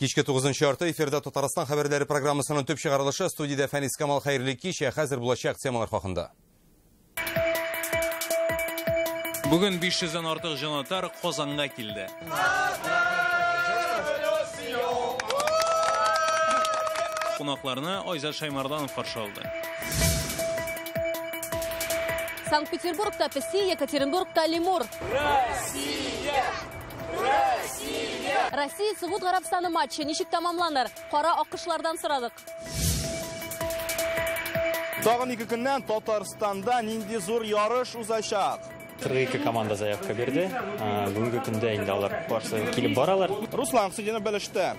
Кичке 9-нчы арты эфирда Татарстан хәбәрләре программасының төп чыгарылышы студияда Фәнис Камал хәерле кич, хәзер булачак темалар хакында. Бүген 500-дән артык җанатар Казанга килде. Кунакларны Айза Шаймарданов каршы алды. Санкт-Петербургта песи, Екатеринбургта лемур. Россия Сугуд Гарабстаны матчы ничек тамамланыр? Кара акышлардан сорадык. Тагын 2 көннән Татарстанда нинди зур ярыш узачак. 42 команда заявка берди. Бүгенге көндә инде алар барсы килеп баралар. Руслан Хусейнов белеште.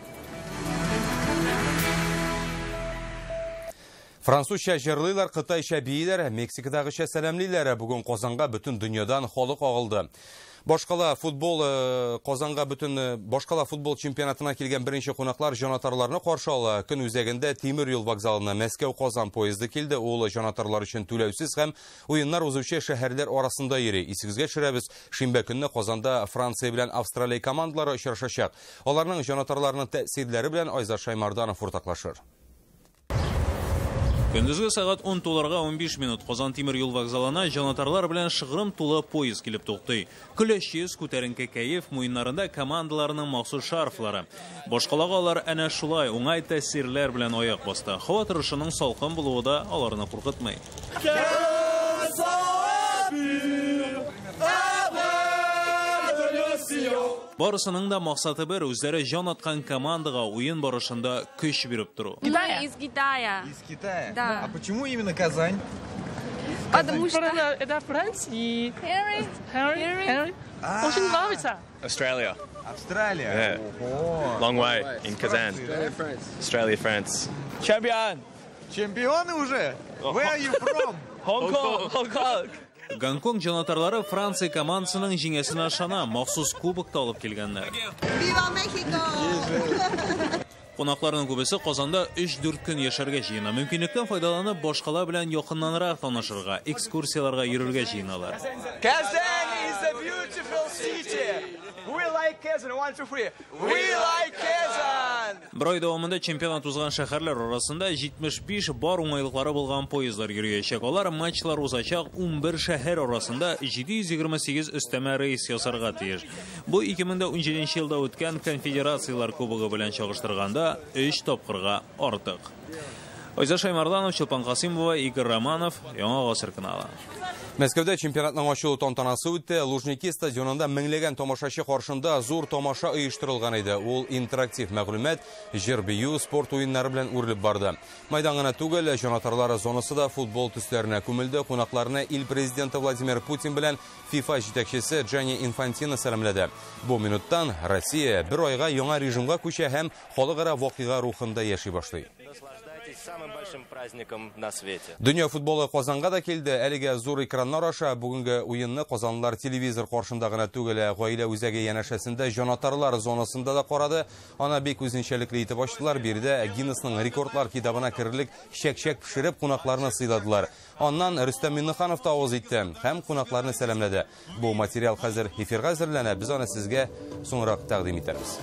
Французча җырлыйлар, кытайча бийләр, Мексикадагыча сәламлиләр. Бүген Казанга бөтен дөньядан халык агылды. Башкала футбол чемпионатына килгән беренче кунаклар җанатарларны каршы ала. Көн үзәгендә Тимир юл вокзалына Мәскәү-Казан поезды килде. Ул җанатарлар өчен түләүсез һәм уеннар узучы шәһәрләр арасында йөри. Исегезгә төшерәбез, шимбә көнне Казанда Франция белән Австралия командалары очрашачак. Аларның җанатарларының тәэсирләре белән Айза Шаймарданов уртаклашыр. Көндезге сәгать 10:15 минут Казан тимир юл вокзалына җанатарлар белән шыгрым тулы поезд килеп туктый. Көләчез, күтәренке кәеф, муеннарында командаларының махсус шарфлары. Башкалага алар әнә шулай уңай тәэсирләр белән аяк басты. Һава торышының салкын булуы да аларны куркытмый. Барысының да максаты бер, үзләре җан аткан командага уен барышында көч биреп тору. Из Китая. Из Китая? Да. А почему именно Казань? Потому что это Франция. Harry. Очень нравится. Australia. Австралия. Yeah. Long way in Kazan. Australia, France. Champion. Чемпионы уже? Where are you from? Hong Kong. Гонконг җанатарлары Франция командасының җиңәсенә ышана, махсус кубокта алып килгәннәр. Viva México. Кунакларның күбесе Казанда 3-4 көн яшәргә җыена. Мөмкинлектән файдаланып, башкала белән якыннанрак танышырга, экскурсияларга йөрергә җыеналар. Kazan is a beautiful city. We like Kazan. 1, 2, 3. We like Kazan. Бер ай дәвамында чемпионат узган шәһәрләр арасында 75 бар уңайлыклары булган поездлар йөрячәк. Алар матчлар узачак 11 шәһәр арасында 728 өстәмә рейс ясарга тиеш. Бу 2017 елда үткән конфедерациялар кубогы белән чагыштырганда 3 тапкырга артык. Айза Шаймарданов, Чулпан Касимова, Игорь Романов, Яңа Гасыр каналы. Мәскәүдә чемпионатның ачылу тантанасы үтте. Лужники стадионында меңләгән тамашачы каршында зур тамаша оештырылган иде. Ул интерактив мәгълүмат, җыр-бию, спорт уеннары белән үрелеп барды. Майдан гына түгел, җанатарлары зонасы да футбол төсләренә күмелде. Кунакларны ил президенты Владимир Путин белән FIFA җитәкчесе Джанни Инфантино сәламләде. Бу минуттан Россия бер айга яңа режимга күчә һәм халыкара вакыйга рухында яши башлый. Самым большим праздником на свете. Дөнья футболы Казанга да килде. Әлегә зур экраннар аша бүгенге уенны казанлылар телевизор каршында гына түгел, гаилә үзәге янәшәсендә җанатарлар зонасында да карады. Ана бик үзенчәлекле итеп ачтылар. Бирдә Гиннесның рекордлар китабына кирерлек чәк-чәк пешереп кунакларны сыйладылар. Аннан Рөстәм Миннеханов та авыз итте һәм кунакларны сәламләде. Бу материал хәзер эфирга әзерләнә. Без аны сезгә соңрак тәкъдим итәрбез.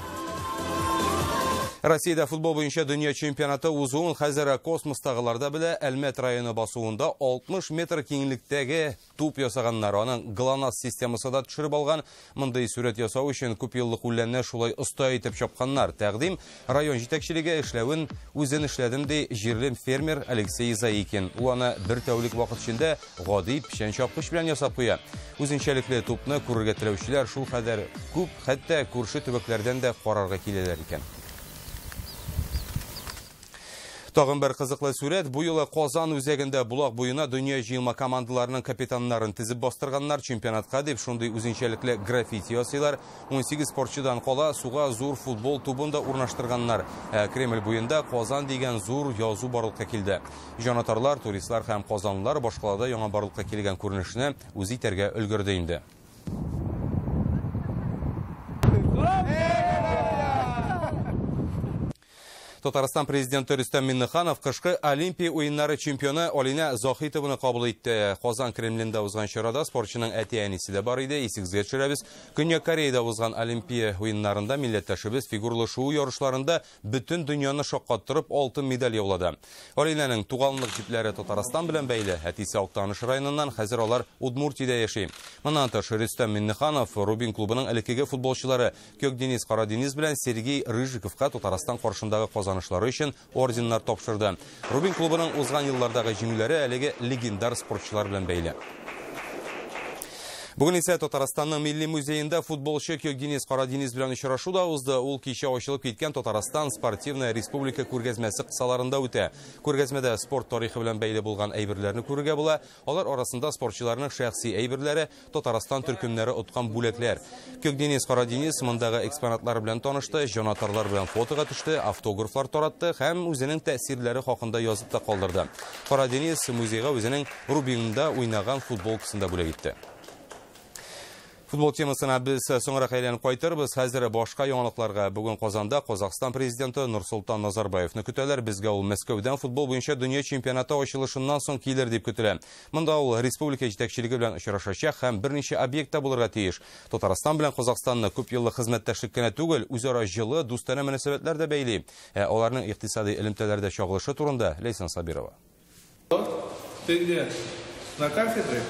Россиядә футбол буенча дөнья чемпионаты узуын хәзер космостагыларда белә. Әлмәт районы басуында 60 метр киңлектәге туп ясаганнар. Аның ГЛОНАСС системасы да төшереп алган. Мондый сурәт ясау өчен күп еллык үләнне шулай оста итеп чапканнар. Тәкъдим район җитәкчелеге эшләвен үзен эшләдем ди җирле фермер Алексей Заикин. Ул аны бер тәүлек вакыт эчендә гади печән чапкыч белән ясап куя. Үзенчәлекле тупны күрергә теләүчеләр шул кадәр күп, хәтта күрше төбәкләрдән дә карарга киләләр икән. Тагын бер кызыклы сүрәт. Бу юлы Казан үзәгендә Булак буена дөнья җыелма командаларының капитаннарын тизеп бастырганнар. Чемпионатка дип шундый үзенчәлекле граффити ясыйлар. 18 спортчыдан кала суга зур футбол тубын да урнаштырганнар. Кремль буенда Казан дигән зур язу барлыкка килде. Җанатарлар, туристлар һәм казанлылар башкалада яңа барлыкка килгән күренешне үз итәргә өлгерде инде. Татарстан президенті Рүстәм Минниханов қышқы Олимпия ойыннары чемпионы Олина Зохитованы қабыл етті. Қозан Кремлінде узган шарада спортшының әти-әнисе де бар иде. Есігізге төшерәбез. Көньяк Кореяда узган Олимпия ойыннарында милләттәшебез фигурлы шуу ярышларында бүтін дөньяны шоққаттырып алтын медаль яулады. Олинаның туғанлык җипләре Татарстан белән бәйле. Әтисе Актаныш районыннан, хәзер алар Удмуртиядә яши. Моннан тыш Рөстәм Минниханов Рубин клубының элеккеге футболчылары Көкдениз Карадениз белән Сергей Рыжиковка Татарстан каршындагы казанышлары өчен орденнар тапшырды. Рубин клубының узган еллардагы җиңүләре әлеге легендар спортчылар белән бәйле. Бүген исә Татарстанның Милли музейында футболчы Көкдениз Карадениз белән очрашу да узды. Ул кичә ачылып киткән Татарстан спортивная республика күргәзмәсе кысаларында үтә. Күргәзмәдә спорт тарихы белән бәйле булган әйберләрне күрергә була. Алар арасында спортчыларның шәхси әйберләре, Татарстан төркемнәре уткан бүләкләр. Көкдениз Карадениз мондагы экспонатлар белән танышты, җанатарлар белән фотога төште, автографлар таратты һәм үзенең тәэсирләре хакында язып та калдырды. Карадениз музейга үзенең Рубинда уйнаган футболкасын да бүләк итте. Футбол темасына біз соңырақ әйләнеп кайтырбыз. Хәзер башка яңалыкларга. Бүген Казанда Казакстан президенты Нурсултан Назарбаевны көтәләр. Безгә ул Мәскәүдән футбол буенча дөнья чемпионаты ачылышыннан соң килер дип көтелә. Монда ул республика җитәкчелеге белән очрашачак һәм берничә объектта булырга тиеш. Татарстан белән Казакстанны күп еллык хезмәттәшлек кенә түгел, үзара җылы, дустана мөнәсәбәтләр дә бәйли. Аларның икътисади элемтәләрдә чагылышы турында Лейсан Сабирова. Ты где? На кафедре?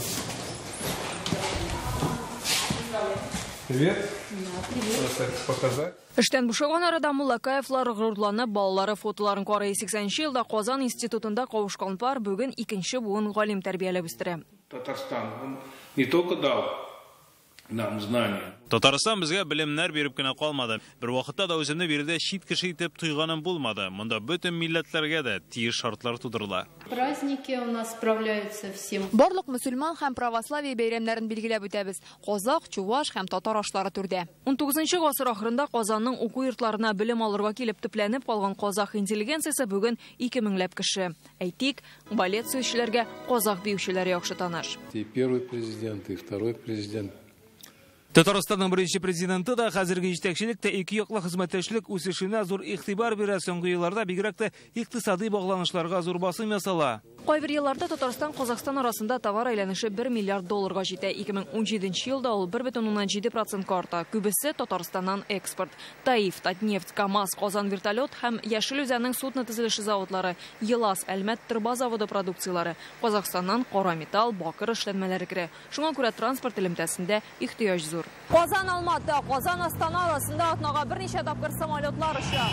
Привет. Показать. Эштән бушаган арада Муллакаевлар горурланып балалары фотоларын карый. 80нче елда Казан институтында кавышкан пар бүген икенче буын галим тәрбияләп үстерә. Татарстан не только дал нам знания. Татарстан безгә белемнәр биреп кенә калмады. Бер вакытта да үземне биредә чит кеше итеп туйганым булмады. Монда бөтен милләтләргә дә тиеш шартлар тудырыла. Праздники у нас справляются всем. Барлык мөселман һәм православие бәйрәмнәрен билгеләп үтәбез. Казак, чуваш һәм татар ашлары түрдә. 19нчы гасыр ахырында Казанның уку йортларына белем алырга килеп төпләнеп калган казак интеллигенциясе бүген 2000ләп кеше. Әйтик, балет сөючеләргә казак биючеләре яхшы таныш. И первый президент, и второй президент. Татарстанның беренче президенты да хәзерге җитәкчелектә ике яклы хезмәттәшлек үсешенә зур игътибар бирә. Соңгы елларда бигрәк тә икътисади багланышларга зур басым ясала. Кайбер елларда Татарстан Казакстан арасында товар әйләнеше 1 миллиард долларга җитә. 2017 елда ул 1,7% арта. Күбесе Татарстаннан экспорт. Таиф, Татнефть, КАМАЗ, Казан вертолет һәм Яшел Үзәннең судно төзелеше заводлары, Елас, Әлмәт тырба заводы продукцияләре. Казакстаннан кара металл, бакыр эшләнмәләре керә. Шуңа күрә транспорт элемтәсендә ихтыяҗ зур. Казан Алматы, Казан Астана арасында атнага берничә тапкыр самолетлар оча.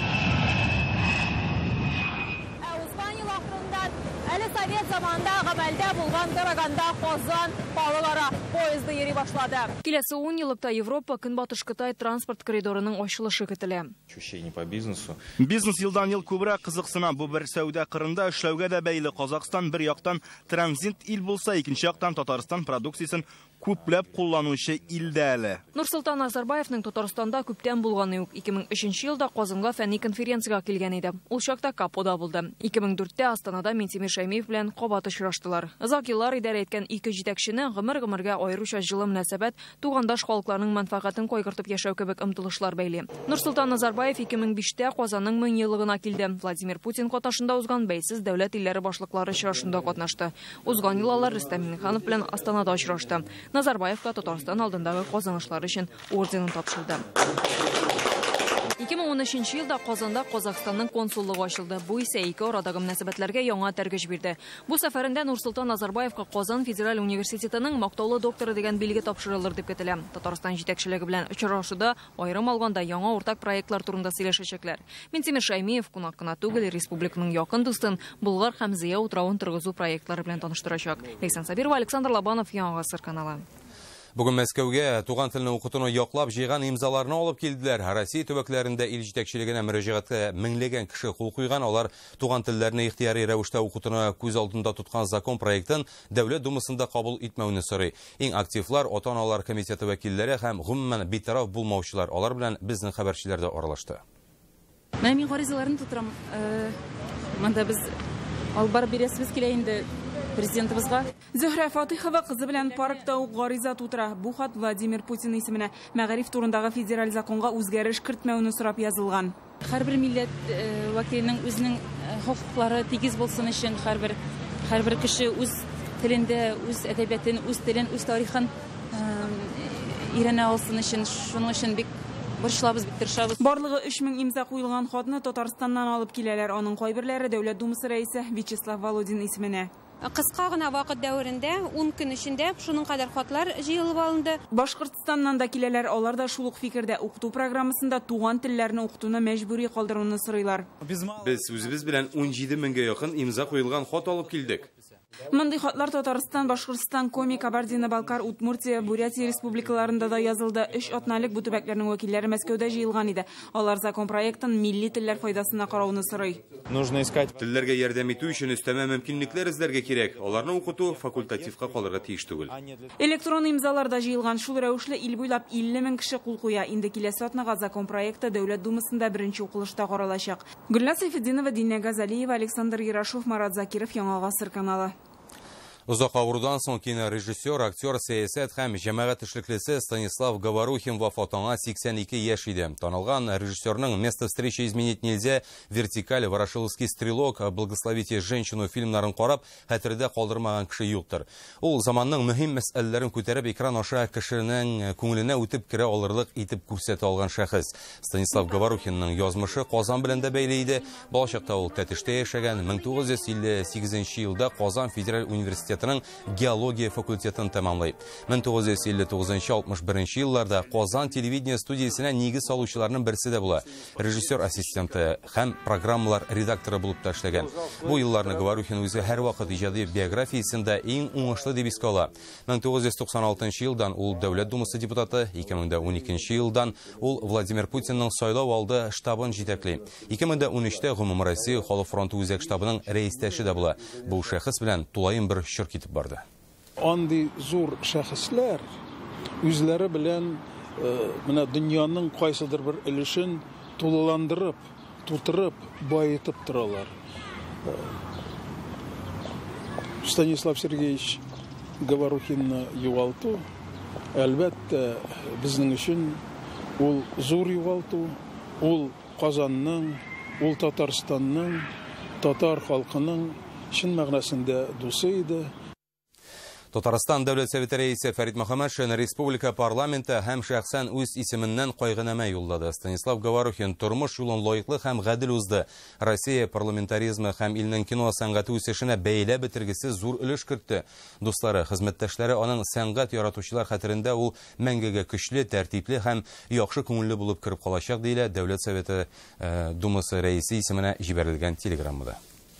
Узган ел ахырында әле совет заманында гамәлдә булган Караганда Казан балалары поезды йөри башлады. Киләсе 10 еллыкта Европа Көнбатыш Кытай транспорт коридорының ачылышы көтелә. Ощущение по бизнесу. Бизнес елдан ел күбрәк кызыксына. Бу бер сәүдә кырында эшләүгә дә бәйле. Казакстан бер яктан транзит ил булса, икенче яктан Татарстан продукциясын күпләп кулланучы илдә әле. Нурсултан Назарбаевның Татарстанда күптән булганы юк. 2003 елда Казанга фәнни конференцияга килгән иде. Ул чакта Капода булды. 2004тә Астанада Минтимер Шәймиев белән кабат очраштылар. Озак еллар идарә иткән ике җитәкчене гомер-гомергә аеруча җылы мөнәсәбәт, тугандаш халыкларның мәнфәгатен кайгыртып яшәү кебек омтылышлар бәйли. Нурсултан Назарбаев 2005тә Казанның 1000 еллыгына килде. Владимир Путин катнашында узган бәйсез дәүләт илләре башлыклары очрашында катнашты. Узган ел алар Рөстәм Миңнеханов белән Астанада очрашты. Назарбаевка Татарстан алдындагы казанышлары өчен орденын тапшырды. 2013 елда Казанда Казакстанның консуллыгы ачылды. Бу исә ике арадагы мөнәсәбәтләргә яңа тәргеш бирде. Бу сәфәрендә Нурсултан Назарбаевка Казан Федераль университетының мактаулы докторы дигән билге тапшырылыр дип көтелә. Татарстан җитәкчелеге белән очрашуда аерым алганда яңа уртак проектлар турында сөйләшәчәкләр. Минтимер Шәймиев кунак кына түгел, республиканың якын дустын Болгар һәм Зыя утравын торгызу проектлары белән таныштырачак. Лейсан Сабирова, Александр Лобанов, Яңа Гасыр каналы. Бүген Мәскәүгә туган телне укытуны яклап җыйган имзаларны алып килделәр. Россия төбәкләрендә ил җитәкчелегенә мөрәҗәгатькә меңләгән кеше кул куйган. Алар туган телләрне ихтияри рәвештә укытуны күз алдында тоткан закон проектын Дәүләт Думасында кабул итмәүне сорый. Иң активлар ата-аналар комитеты вәкилләре һәм гомумән битараф булмаучылар. Алар белән безнең хәбәрчеләр дә аралашты. Мин гаризаларын тутырам. Монда без албар бирәсебез килә инде. Президентыбызга. Зөһрә Фатихова кызы белән паркта ук гариза тутыра. Бу хат Владимир Путин исеменә мәгариф турындагы федераль законга үзгәреш кертмәүне сорап язылган. Һәрбер милләт вәкиленең үзенең хокуклары тигез булсын өчен һәрбер кеше үз телендә, үз әдәбиятын, үз телен, үз тарихын өйрәнә алсын өчен, шуның өчен бик борчылабыз, бик тырышабыз. Барлыгы 3000 имза куелган хатны Татарстаннан алып киләләр. Аның кайберләре Дәүләт Думасы рәисе Вячеслав Володин исеменә. Кыска гына вакыт дәверендә 10 көн эчендә шуның кадәр хатлар җыелып алынды. Башкортстаннан да киләләр, алар да шул ук фикердә. Укыту программасында туган телләрне укытуны мәҗбүри калдыруны сорыйлар. Без үзебез белән 17 меңгә якын имза куелган хат алып килдек. Мондый хатлар Татарстан, Башкортстан, Коми, Кабардино-Балкар, Удмуртия, Бурятия республикаларында да язылды. 3 атналык бу төбәкләрнең вәкилләре Мәскәүдә җыелган иде. Алар закон проектын милли телләр файдасына карауны сорый. Нужно искать телләргә ярдәм итү өчен өстәмә мөмкинлекләр эзләргә кирәк. Аларны укыту факультативка калырга тиеш түгел. Электрон имзалар да җыелган. Шул рәвешле ил буйлап 50 мең кеше кул куя. Инде киләсе атнага закон проекты Дәүләт Думасында беренче укылышта каралачак. Гөлназ Сайфетдинова, Динә Газалиева, Александр Ярашов, Марат Закиров, Яңа Гасыр каналы. Узак авырудан соң кинорежиссер, актер, сәясәт һәм җәмәгать эшлеклесе Станислав Говорухин вафатына 82 яшь иде. Танылган режиссерның «Место встречи изменить нельзя», «Вертикаль», «Ворошиловский стрелок», «Благословите женщину» фильмнарын карап, хәтердә калдырмаган кеше юктыр. Ул заманның мөһим мәсьәләләрен күтәреп экран аша кешенең күңеленә үтеп керә алырлык итеп күрсәтә алган шәхес. Станислав Говорухинның язмышы Казан белән дә бәйле иде. Балачакта ул Тәтештә яшәгән, 1958 елда Казан федераль университеты геология факультетін тәмамлай. 1959-61 елларда Казан телевидение студиясенә нигез салучыларның берсе дә була. Режиссер ассистенты һәм программалар редакторы булып та эшләгән. Бу елларны Говорухин үзе һәр вакыт иҗади биографиясендә иң уңышлы дип искә ала. 1996 елдан ул Дәүләт Думасы депутаты, 2012 елдан ул Владимир Путинның сайлау алды штабын җитәкли. 2013-тә Гомум Россия Халык фронты үзәк штабының рәистәше дә була. Бу шәхес белән тулайым бер китеп барды. Андый зур шәхесләр үзләре белән менә дөньяның кайсыдыр бер өлешен тулыландырып, тутырып, байытып торалар. Станислав Сергеевич Говорухинны югалту, әлбәттә, безнең өчен ул зур югалту, ул Казанның, ул Татарстанның, татар халкының чын мәгънәсендә дусы иде. Татарстан Дәүләт Советы рәисе Фәрит Мөхәммәтшин республика парламенты һәм шәхсән үз исеменнән кайгынама юллады. Станислав Говорухин тормыш юлын лаеклы һәм гадел узды. Россия парламентаризмы һәм илнең кино сәнгате үсешенә бәйлә бетергесез зур өлеш кертте. Дуслары, хезмәттәшләре аның сәнгать яратучылар хәтерендә ул мәңгегә көчле, тәртипле һәм яхшы күңелле булып кереп калачак диелә Дәүләт Советы Думасы рәисе исеменә җибәрелгән телеграммада.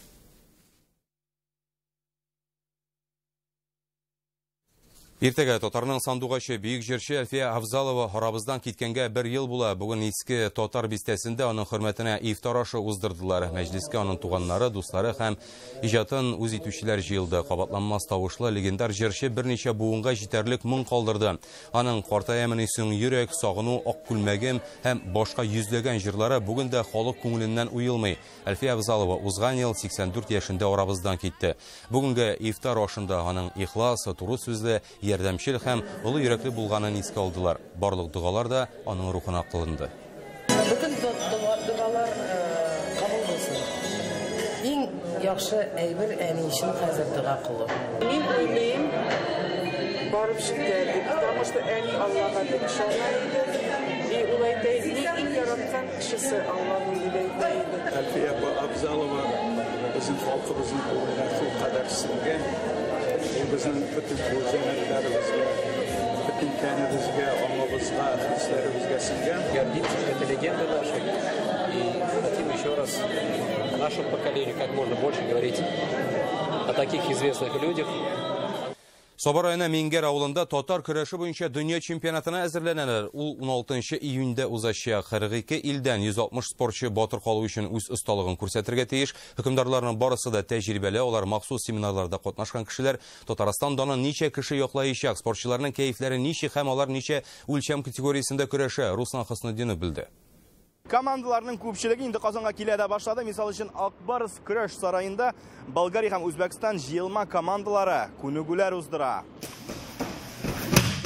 Иртәгә татарның сандугачы бөек җырчы Әлфия Авзалова харабыздан киткәнгә 1 ел була. Бүген иске татар бистәсендә аның хөрмәтенә ифтар ашы уздырдылар. Мәҗлескә аның туганнары, дуслары һәм иҗатын үз итүчеләр җыелды. Кабатланмас тавышлы легендар җырчы берничә буынга җитәрлек моң калдырды. Аның картаямын исең йөрәк, сагыну, ак күлмәгем һәм башка йөзләгән җырлары бүген дә халык күңеленнән уелмый. Әлфия Авзалова узган ел 84 яшендә арабыздан китте. Бүгенге ифтар ашында аның ихлас, туры сүзле, ярдәмчел һәм улы йөрәкле булганын искә алдылар. Барлык дугалар да аның рухына кылынды. Бүтән дугалар кабул булсын. Иң яхшы әйбер әни өчен хәзер дуга кылу. Мин уйлыйм, барып шикәр, потому что әни Аллага бик ышана иде. И улайда иң яраткан кешесе Алланың диләйде. Әлфия Авзалова безнең халкыбызның күңеленә шул кадәр сеңгән. Bizning bütün ko'zanaklarımizga, bütün kanimizga, omamizga, hislarimizga singan. Гордиться этой легендой нашей. И хотим еще раз нашему поколению как можно больше говорить о таких известных людях. Собор айына Менгер авылында татар көрәше буенча дөнья чемпионатына әзерләнәләр. Ул 16 июньдә узачак. 42 илдән 160 спортчы батыр калу өчен үз осталыгын күрсәтергә тиеш. Хөкемдарларның барысы да тәҗрибәле, алар махсус семинарларда катнашкан кешеләр. Татарстан данын ничә кеше яклаячак, спортчыларның кәефләре ничек һәм алар ничә үлчәм категориясендә көрәшә, Руслан Хаснетдинов белде. Командаларның күпчелеге инде Казанга килә дә башлады. Мисал өчен Акбарс көрәш сараенда Болгария һәм Үзбәкстан җыелма командалары күнегүләр уздыра.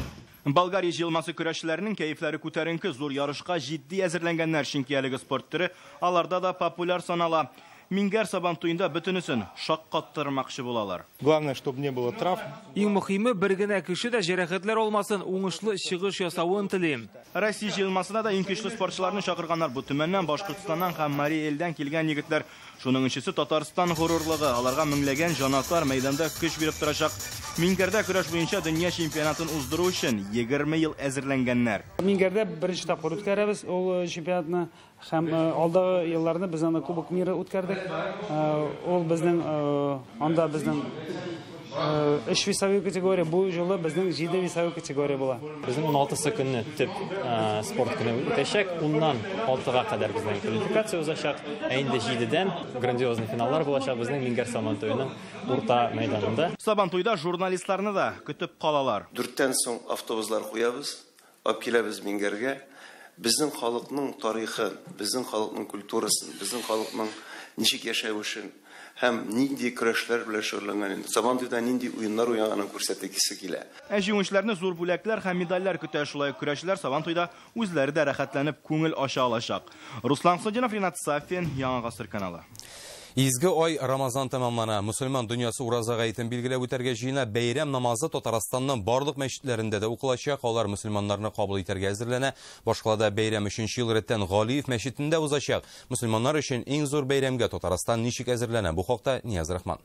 Болгария җыелмасы көрәшчеләренең кәефләре күтәренке, зур ярышка җитди әзерләнгәннәр, чөнки әлеге спорт төре аларда да популяр санала. Мингәр Сабантуенда бөтенесен шаккаттырмакчы булалар. Главное, чтобы не было травм. Иң мөһиме, бер генә кеше дә җәрәхәтләр алмасын, уңышлы чыгыш ясавын телим. Россия җыелмасына да иң көчле спортчыларны чакырганнар. Бу Төмәннән, Башкортстаннан һәм Мари Элдән килгән егетләр. Шуның өчесе Татарстан горурлыгы. Аларга меңләгән җанатар мәйданда көч биреп торачак. Мингәрдә көрәш буенча дөнья чемпионатын уздыру өчен 20 ел әзерләнгәннәр. Мингәрдә беренче тапкыр үткәрәбез ул чемпионатны һәм алдагы елларны без аны Кубок мира үткәрдек. Ул безнең анда безнең 3 весовой категория, бу жолы безнең 7 весовой категория була. Безнең 16 көнне төп спорт көне үтәчәк. Уннан 6-га кадәр безнең квалификация узачак. Инде 7дән грандиозный финаллар булачак безнең Мингәр Сабантуеның урта мәйданында. Сабантуйда журналистларны да көтеп калалар. 4тән соң автобуслар куябыз, алып киләбез Мингәргә. Безнең халыкның тарихын, безнең халыкның культурасын, безнең халыкның ничек яшәвен һәм нинди көрәшләр белән шөгыльләнгәнен, Сабантуйда нинди уеннар уйнаганын күрсәтәсе килә. Җиңүчеләрне зур бүләкләр һәм медальләр көтә. Шулай көрәшчеләр Сабантуйда үзләре дә рәхәтләнеп күңел ача алачак. Руслан Садинов, Ринат Сафин, Яңа гасыр каналы. Изге ай Рамазан тәмамлана. Мусульман дөньясы ураза гаетен билгеләп үтәргә җыена. Бәйрәм намазы Татарстанның барлык мәчетләрендә дә укылачак. Алар мусульманнарны кабул итәргә әзерләнә. Башкалада бәйрәм 3нче ел рәттән Галиев мәчетендә узачак. Мусульманнар өчен иң зур бәйрәмгә Татарстан ничек әзерләнә? Бу хакта Нияз Рахман.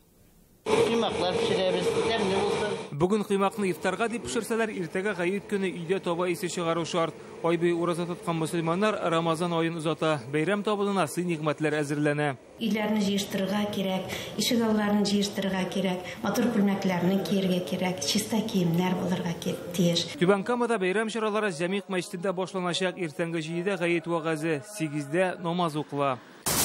Бүген кыймакны ифтарга дип пешерсәләр, иртәгә гает көне өйдә таба исе чыгару шарт. Ай буе ураза тоткан мусульманнар Рамазан аен узата. Бәйрәм табынына сый-нигъмәтләр әзерләнә. Өйләрне җыештырырга кирәк, ишек алларын җыештырырга кирәк, матур күлмәкләрне кияргә кирәк, чиста киемнәр булырга тиеш. Түбән Камада бәйрәм чаралары Җәмигъ мәчетендә башланачак. Иртәнге 7дә гает вагазы, 8дә намаз укыла.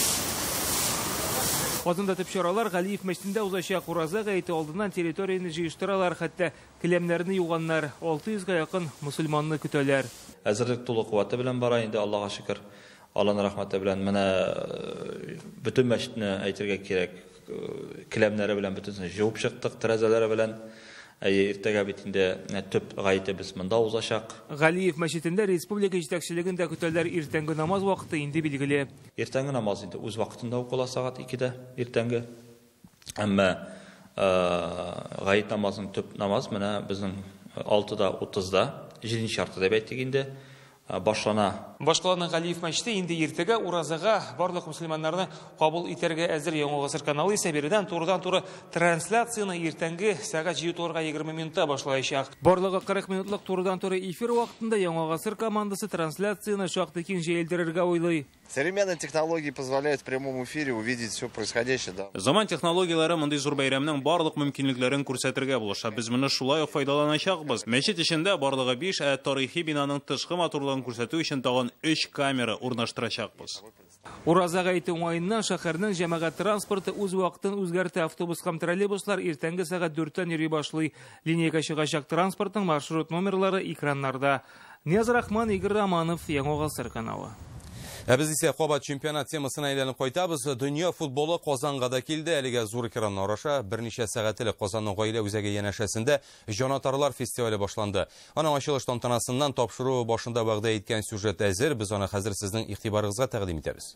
Казанда төп чаралар Галиев мәчетендә узачак. Ураза гаете алдыннан территорияны җыештыралар, хәтта киләмнәрне юганнар. 600-га якын мусульманны көтәләр. Әзерлек тулы куәте белән бара инде, Аллаһка шөкер. Аллаһның рәхмәте белән менә бөтен мәчетне әйтергә кирәк. Киләмнәре белән бөтенсен җыеп чыктык, тәрәзәләре белән. Иртәгә бит инде төп гаете без монда узачак. Галиев мәчетендә республика җитәкчелеген дә көтәләр. Иртәнге намаз вакыты инде билгеле. Иртәнге намаз инде үз вакытында укыла сагать 2дә иртәнге. Әмма гает намазының төп намаз менә безнең 6:30-да 7нче шартта дип әйттек инде башлана. Башкаланың Галиев мәчете инде иртәгә уразага барлык мусульманнарны кабул итәргә әзер. Яңа гасыр каналы исә бердән турыдан-туры трансляцияны иртәнге сәгать 7:20 минутта башлаячак. Барлыгы 40 минутлык турыдан-туры эфир вакытында Яңа гасыр командасы трансляцияны шактый киң җәелдерергә уйлый. Современные технологии позволяют в прямом эфире увидеть все происходящее. Заман технологиялары мондый зур бәйрәмнең барлык мөмкинлекләрен күрсәтергә булыша. Без моны шулай ук файдаланачакбыз. Мәчет эчендә барлыгы 5 тарихи бинаның тышкы матурлыгын күрсәтү өчен тагын 3 камера урнаштырачакбыз. Ураза гаете уңаеннан шәһәрнең җәмәгать транспорты үз вакытын үзгәртә. Автобус һәм троллейбуслар иртәнге сәгать 4-тән йөри башлый. Линияга чыгачак транспортның маршрут номерлары экраннарда. Нияз Рахман, Игорь Романов, Яңа гасыр каналы. Біз исә Кабат чемпионат темасына әйләнеп кайтабыз. Дөнья футболы Казанга да килде. Әлегә зур экраннан араша берничә сәгатьлек Казанның гаилә үзәге янәшәсендә җанатарлар фестивале башланды. Аның ачылыш тантанасыннан тапшыру башында вәгъдә иткән сюжет әзер. Без аны хәзер сезнең игътибарыгызга тәкъдим итәбез.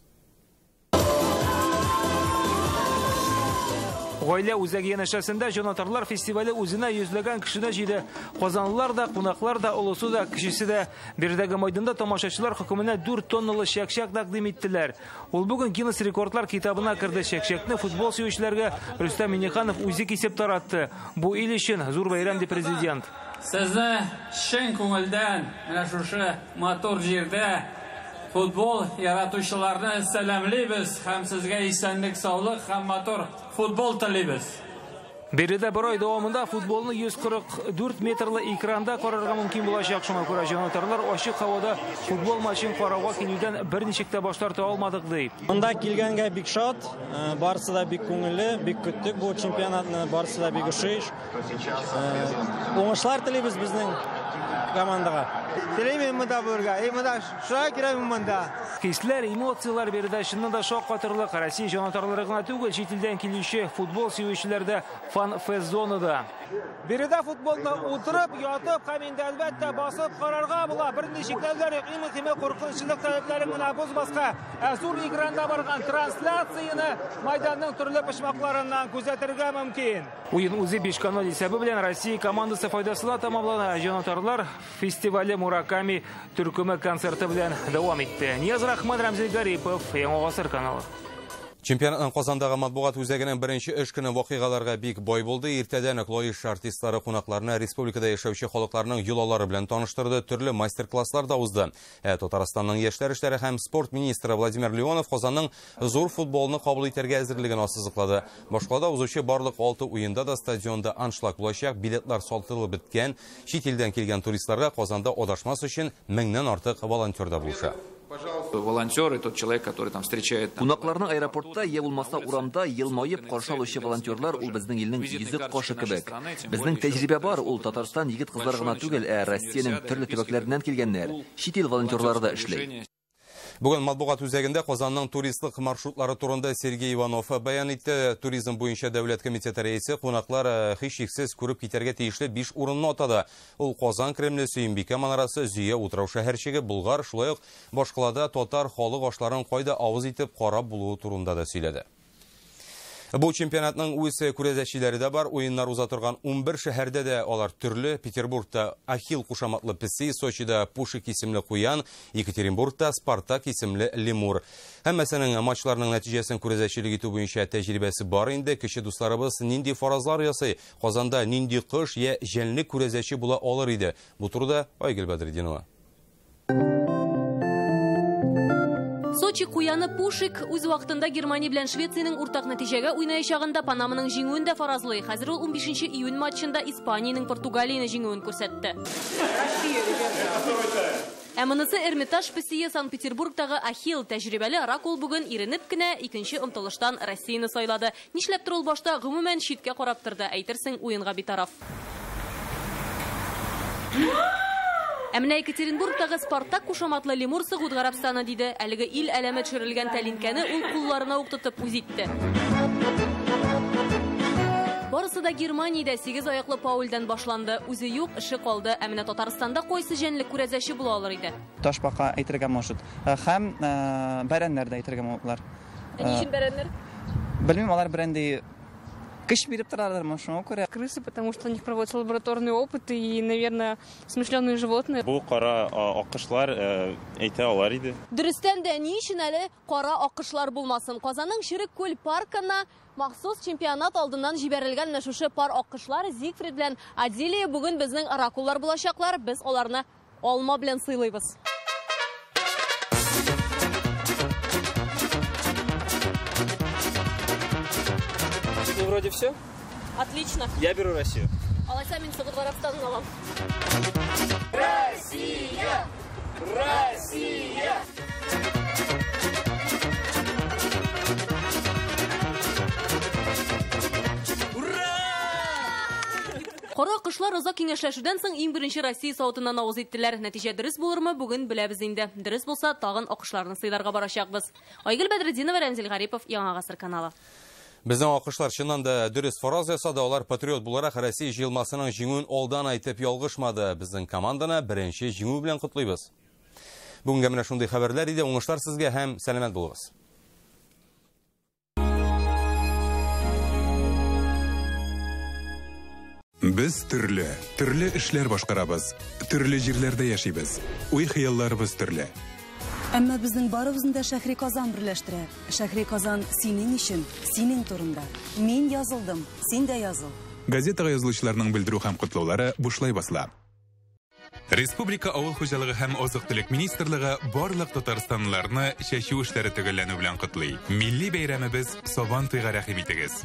Гаилә үзәге янәшәсендә җанатарлар фестивале үзенә йөзләгән кешене җыйды. Казанлылар да, кунаклар да, олысы да, кешесе дә. Бердәге мәйданда тамашачылар хөкеменә 4 тонналы чәкчәк тәкъдим иттеләр. Ул бүген Гиннес рекордлар китабына керде. Чәкчәкне футбол сөючеләргә Рөстәм Миннеханов үзе кисеп таратты. Бу ил өчен зур бәйрәм ди президент. Сезне чын күңелдән менә шушы матур җирдә футбол яратучыларны сәламлыйбыз һәм сезгә исәнлек, саулык һәм матур футбол телибез. Бердә бер ай дәвамында футболны 144 метрлы экранда карарга мөмкин булачак. Шуңа күрә җанатарлар ачык һавада футбол матчын карауга килүдән берничек тә баш тарта алмадык ди. Монда килгәнгә бик шат, барысы да бик күңелле, бик көттек бу чемпионатны, барысы да бик ошый. Уңышлар телибез безнең командаға. Телеймен мұнда бұрға, мұнда шыға керемін мұнда. Хисләр, эмоциялар берді, шыннан да шоқ қатырлық. Россия жанатарлары ғына түгел, шетелден келуші футбол сүйушілерді фан-фест-зонада. Береді футболда отырып, ятып, қаминді әлбәтті басып қарарға бұла. Бірінде шектәлдер, қиме қорқыншылық тәлеплері мұна бұз басқа. Әзур экранда барған трансляцияны майданның түрлі пішмақларынан көзәтірге мүмкін. Ойын өзі 5 канал есебі білен Россия командасы файдасыла тамамлана. Жанатарлар фестивалі Мураками түркімі концерті білен давам етті. Нияз Рахман, Рамзел Гарипов, Яңа ғасыр каналы. Чемпионаттың Қазандағы матбуғат үзәгінің бірінші үш күні вақиғаларға бик бой болды. Ертеден клоиш артистлары қонақларына республикада яшәүче халыкларның юлалары белән таныштырды, төрле мастер-класслар да узды. Татарстанның яшьләр эшләре һәм спорт министры Владимир Леонов Казанның зур футболны кабул итәргә әзерлеген ассызыклады. Башкалада узучы барлык 6 уенда да стадионда аншлаг булачак, билетлар сатылып беткән. Чит илдән килгән туристларга Казанда одашмас өчен 1000-нән артык волонтер да булыша. Волонтер и тот человек, который там встречает. Кунакларны аэропортта я булмаса урамда елмаеп каршы алучы волонтерлар ул безнең илнең йөзек кашы кебек. Безнең тәҗрибә бар, ул Татарстан егет кызлар гына түгел, Россиянең төрле төбәкләреннән килгәннәр. Чит ил волонтерлары да эшли. Бүген матбугат үзәгендә Казанның туристлык маршрутлары турында Сергей Иванов баян итте. Туризм буенча дәүләт комитеты рәисе кунаклар һичшиксез күреп китәргә тиешле 5 урынны атады. Ул Казан Кремле, Сөембикә манарасы, Зөя утрау шәһәрчеге, Булгар, шулай ук башкалада татар халык ашларын кайда авыз итеп карап булуы турында да сөйләде. Бу чемпионатның үз күрәзәчеләре дә бар. Уеннар уза торган 11 шәһәрдә дә алар төрле. Петербургта Ахил кушаматлы песи, Сочида Пушик исемле куян, Екатеринбургта Спартак исемле лемур. Һәммәсенең матчларның нәтиҗәсен күрәзәчелек итү буенча тәҗрибәсе бар инде. Кеше дусларыбыз нинди фаразлар ясый, Казанда нинди кыш я җәнле күрәзәче була алыр иде. Бу турыда Айгөл Бәдретдинова. Сочи куяны Пушик үз вакытында Германия белән Швециянең уртак нәтиҗәгә уйнаячагында Панаманың җиңүен дә фаразлый. Хәзер ул 15 июнь матчында Испаниянең Португалияны җиңүен күрсәтте. Монысы Эрмитаж песие Санкт-Петербургтагы Ахил тәҗрибәле Ракул бүген иренеп кенә икенче омтылыштан Россияны сайлады. Нишләптер ул башта гомумән читкә карап торды, әйтерсең уенга битараф. Әмнә Екатеринбургтагы Спартак кушаматлы лемур Сәгуд Гарабстаны диде. Әлеге ил әләме төшерелгән тәлинкәне ул кулларына ук тотып үз итте. Барысы да Германиядә 8 аяклы Паульдан башланды. Үзе юк, эше калды. Әмнә Татарстанда кайсы җәнлек күрәзәче була алыр иде. Ташбака әйтергә может. Һәм бәрәннәр дә әйтергә булалар. Ничек бәрәннәр? Белмим, алар бренди кыш биреп торалар, машина күрә. Крысы, потому что у них проводится лабораторный опыт и, наверное, смышленые животные. Бу кара аккышлар әйтә алар иде. Дөрестән дә ни өчен әле кара аккышлар булмасын? Казанның Ширек күл паркына махсус чемпионат алдыннан җибәрелгән шушы пар аккышлар Зигфрид белән Адилия бүген безнең оракуллар булачаклар. Без аларны алма белән сыйлыйбыз. Вроде все. Отлично. Я беру Россию. Алайса мин Сәгуд Гарабстанын алам. Россия! Россия! Кара кышлар озак киңәшләшүдән соң иң беренче Россия савытыннан авыз иттеләр. Нәтиҗә дөрес булырмы, бүген беләбез инде. Дөрес булса, тагын акышларны сыйларга барачакбыз. Айгөл Бәдретдинова, Рамзел Гарипов, Яңа гасыр каналы. Безнең акышлар чыннан да дөрес фараз ясады. Алар патриот буларак Россия җыелмасының җиңүен алдан әйтеп ялгышмады. Безнең команданы беренче җиңү белән котлыйбыз. Бүгенгә менә шундый хәбәрләр иде. Уңышлар сезгә һәм сәламәт булыгыз. Без төрле эшләр башкарабыз. Төрле җирләрдә яшибез. Уй-хыялларыбыз төрле. Әмма безнең барыбызны да Шәһри Казан берләштерә. Шәһри Казан синең өчен, синең турында. Мин язылдым, син дә языл. Газетага язылучыларның белдерү һәм котлаулары бушлай басыла. Республика авыл хуҗалыгы һәм азык-төлек министрлыгы барлык татарстанлыларны чәчү эшләре төгәлләнү белән котлый. Милли бәйрәмебез Сабан туйга рәхим итегез.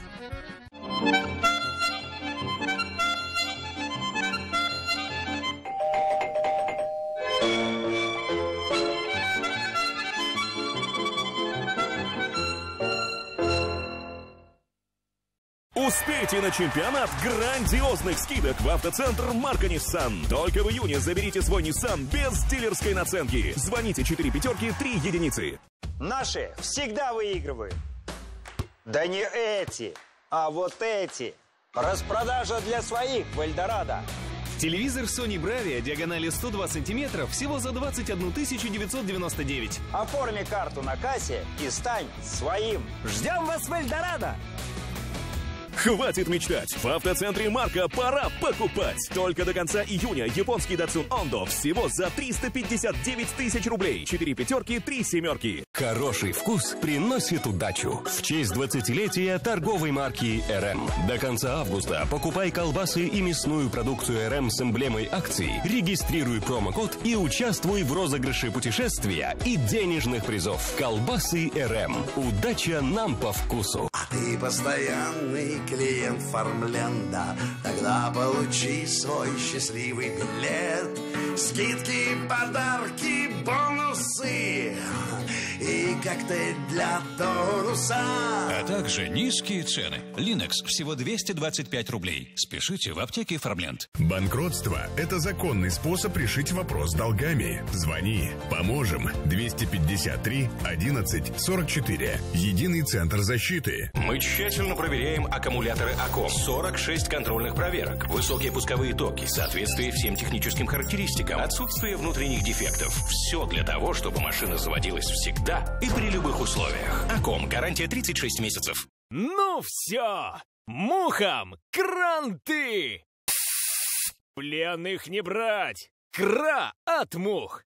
Успех! Спешите на чемпионат грандиозных скидок в автоцентр марка Nissan. Только в июне заберите свой Nissan без дилерской наценки. Звоните 4 пятерки 3 единицы. Наши всегда выигрывают. Да не эти, а вот эти. Распродажа для своих в Эльдорадо. Телевизор Sony Bravia диагональю 102 сантиметров всего за 21 999. Оформи карту на кассе и стань своим. Ждем вас в Эльдорадо. Хватит мечтать! В автоцентре марка пора покупать! Только до конца июня японский Datsun Ondo всего за 359 тысяч рублей. 4 пятерки, 3 семерки. Хороший вкус приносит удачу. В честь 20-летия торговой марки РМ. До конца августа покупай колбасы и мясную продукцию РМ с эмблемой акций. Регистрируй промокод и участвуй в розыгрыше путешествия и денежных призов. Колбасы РМ. Удача нам по вкусу. А ты постоянный клиент Фармленда, тогда получи свой счастливый билет. Скидки, подарки, бонусы и коктейль для тонуса. А также низкие цены. Линекс всего 225 рублей. Спешите в аптеке Фармленд. Банкротство – это законный способ решить вопрос с долгами. Звони. Поможем. 253 11 44. Единый центр защиты. Мы тщательно проверяем аккумуляторы АКОМ. 46 контрольных проверок. Высокие пусковые токи. Соответствие всем техническим характеристикам. Отсутствие внутренних дефектов. Все для того, чтобы машина заводилась всегда и при любых условиях. АКОМ. Гарантия 36 месяцев. Ну все! Мухам кранты! Пленных не брать! Кра от мух!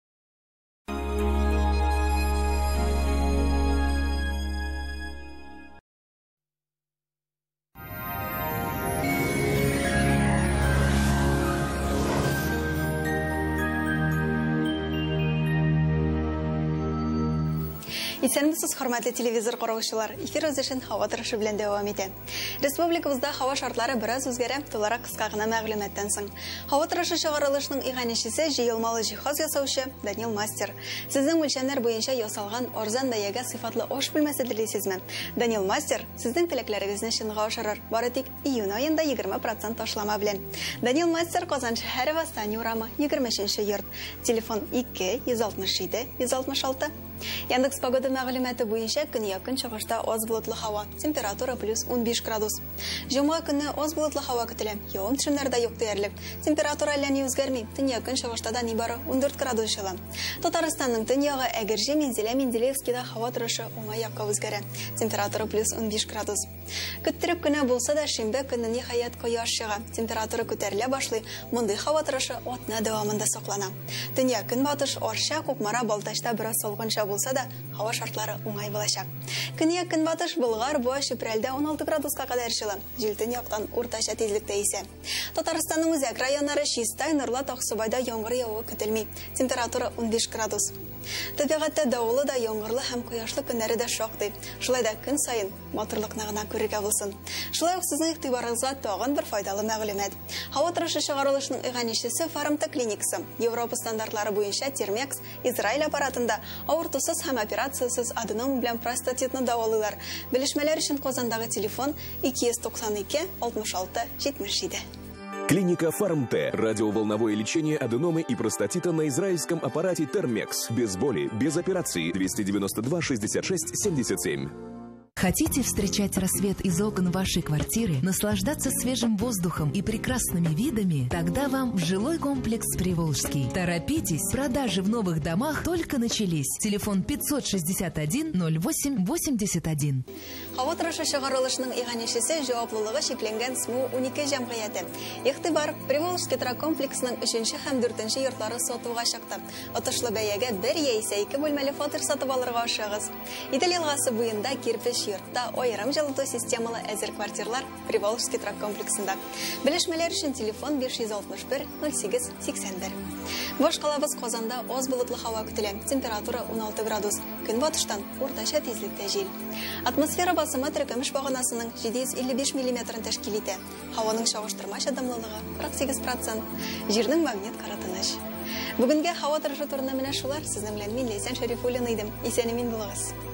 Исәнмесез, хөрмәтле телевизор караучылар. Эфир үзешен һава торышы белән дәвам итә. Республикабызда һава шартлары бераз үзгәрә, туларак кыска гына мәгълүматтан соң. Һава торышы чыгарылышының иганәчесе җыелмалы җиһаз ясаучы Данил Мастер. Сезнең үлчәмнәр буенча ясалган арзан бәягә сыйфатлы аш бүлмәсе телисезме? Данил Мастер сезнең теләкләрегезне чынга ашырыр. Бары тик июнь аенда 20% ташлама белән. Данил Мастер Казан шәһәре Восстание урамы 23-нче йорт. Телефон 2 167 166. Яндекс погода мәгълүматы буенча көньяк чыгышта аз болытлы һава, температура плюс 15 градус. Җомга көне аз болытлы һава көтелә. Явым-төшемнәр дә юк диярлек. Температура әллә үзгәрми. Төньяк чыгышта да нибары 14 градус чыга. Татарстанның төньягы Әгерҗе, Мензелә, Менделеевскида һава торышы уңай якка үзгәрә. Температура плюс 15 градус. Көттереп кенә булса да шимбә көнне ниһаять кояш чыга. Температура күтәрелә башлый. Мондый һава торышы атна дәвамында саклана. Төньяк көнбатыш Арча, Кукмара, Балтачта бераз салкынча булса да, һава шартлары уңай булачак. Көньяк көнбатыш Болгар, Буа, Чүпрәлдә 16 градуска кадәр чыга. Җил төньяктан уртача тизлектә исә. Татарстанның үзәк районнары Чистай, Норлат, Аксубайда яңгыр явуы көтелми. Температура 15 градус. Табигатьтә дәвыллы да яңгырлы һәм кояшлы көннәре дә шактый. Шулай да көн саен матурлыкны гына күрергә булсын. Шулай ук сезнең игътибарыгызга тагын бер файдалы мәгълүмат. Һава торышы чыгарылышының иганәчесе Фармта клиникасы. Европа стандартлары буенча Термекс Израиль аппаратында авыртусыз һәм операциясыз аденом белән простатитны дәвалыйлар. Белешмәләр өчен Казандагы телефон 292 66 77. Клиника Фармте. Радиоволновое лечение аденомы и простатита на израильском аппарате Термекс. Без боли, без операции. 292 66 77. Хотите встречать рассвет из окон вашей квартиры, наслаждаться свежим воздухом и прекрасными видами? Тогда вам в жилой комплекс Приволжский. Торопитесь, продажи в новых домах только начались. Телефон 561 08 81. Һава торышы чыгарылышының иганәчесе җаваплылыгы шикләнгән СМУ 12 җәмгыяте. Игътибар, Приволжский комплексның 3-нче һәм 4-нче йортлары сатуга чыкты. Отышлы бәягә 1 яисә 2 бүлмәле фатир сатып алырга ашыгыз. Идел елгасы буенда кирпеч йортта аерым җылыту системалы әзер квартирлар Приволжский комплексында. Белешмәләр өчен телефон 561 08 81. Башкалабыз Казанда аз болытлы һава көтелә. Температура 16 градус. Көнбатыштан уртача тизлектә җил. Атмосфера басымы теркәмеш баганасының 755 мм тәшкил итә. Һаваның чагыштырмача дымлылыгы 48%. Җирнең магнит каратыныч. Бүгенгә һава торышы турында менә шулар. Сезнең белән мин Ләйсән Шәрифуллина идем. Исән-имин булыгыз.